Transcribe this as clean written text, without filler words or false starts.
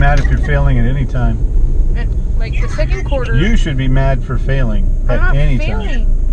mad if you're failing at any time. Like the second quarter. You should be mad for failing at any time. I'm not failing.